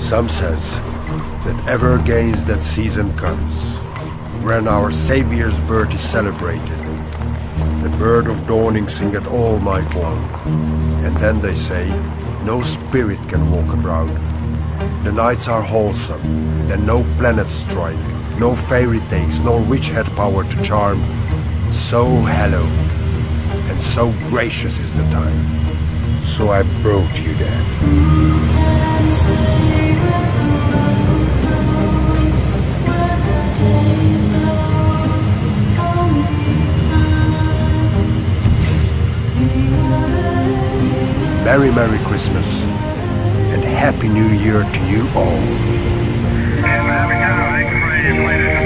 Some says that ever against that season comes, when our Saviour's birth is celebrated. The bird of dawning singeth all night long, and then they say, no spirit can walk abroad. The nights are wholesome, then no planets strike, no fairy tales, nor witch had power to charm. So hallowed, and so gracious is the time. So I brought you that. Merry, Merry Christmas, and Happy New Year to you all.